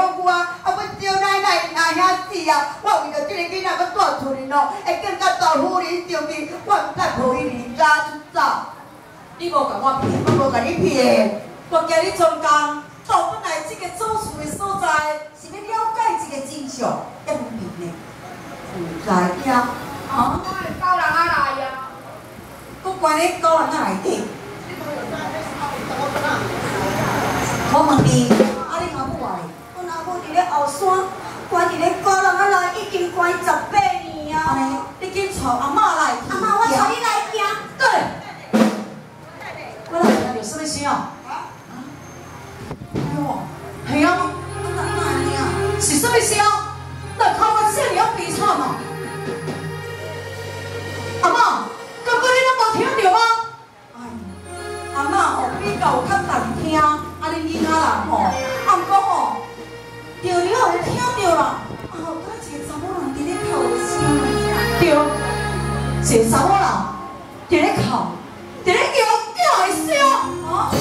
好我啊！啊，阮少奶奶阿兄死啊！我为着这个囡仔要带出去咯，会见到大夫人上去，我毋敢抱伊离家出走。 你无甲我骗， 我无甲你骗。 我叫你专工到本来这个做事的所在，是要了解这个真相，要分辨呢。 唔知影。 啊？ 高人啊来呀！ 佮关咧高人啊内底。我问你，啊你阿母啊？ 阮阿母伫咧后山，关伫咧高人啊来，已经关18年啊。 安尼，你紧带阿嬷来。 阿妈，我带你来行。 对。我来听有什么声啊？哎呦，系啊，是什么声？那靠我这里要比惨嘛？阿嬷，刚刚你拢无听到吗？哎，阿嬷吼比较有较难听，啊恁囡仔人吼，啊毋过吼，着了有听到啦，啊有敢一个查某人伫咧哭的声，对，一个查某人伫咧哭，伫咧叫的声，啊。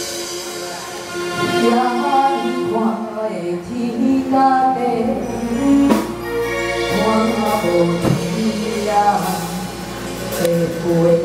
夜看的天甲地，看无天呀会飞。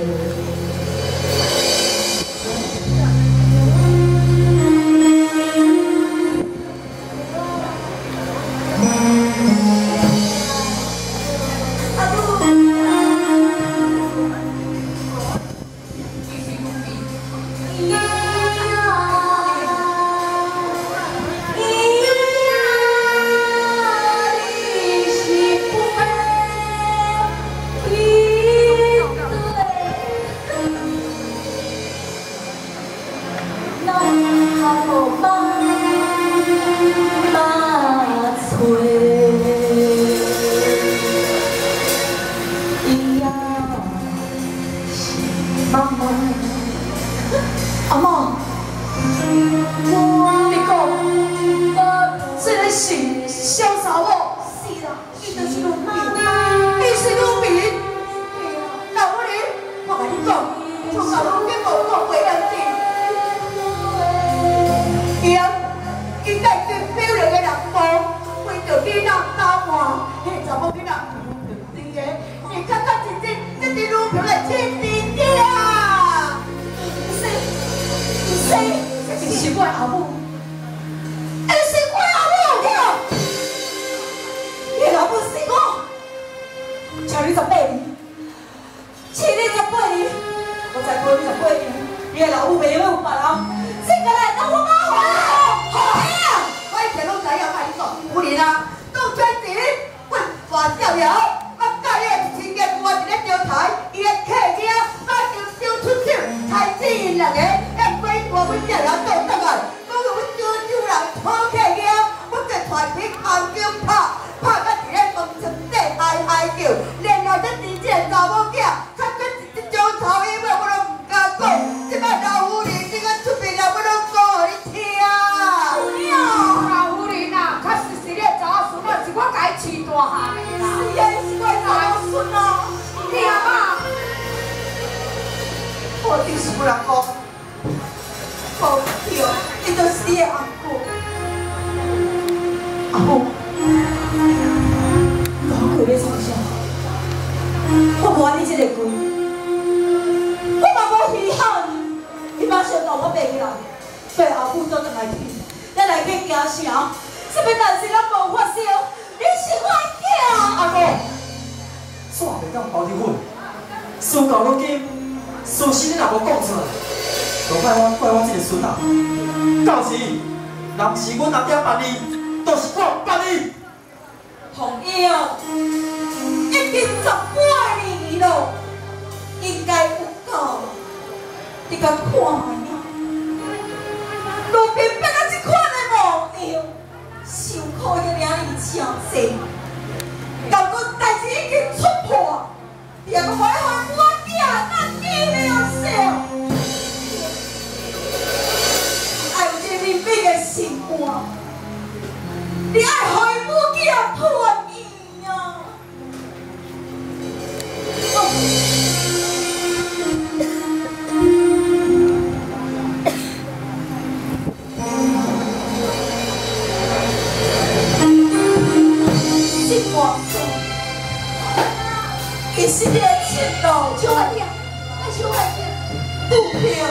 是年轻咯，唱快点，来唱快点，不票，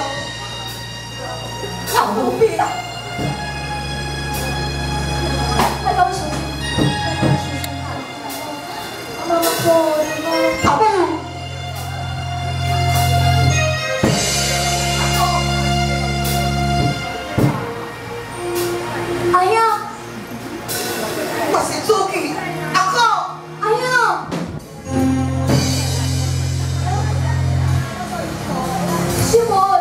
老不票。快帮我手机，妈妈说，跑步。哎呀， 我是主记，阿哥， 哎呀，新闻，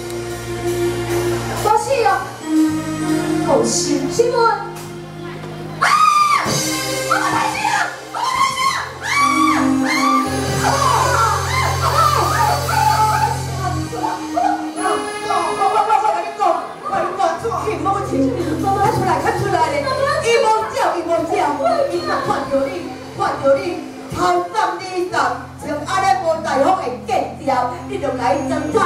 多事啊，好新新闻。啊！妈妈太新了，妈妈太新了！妈妈出来，看出来咧！伊无照，伊看到你头三你十，像安尼无大方的计较，你就来争取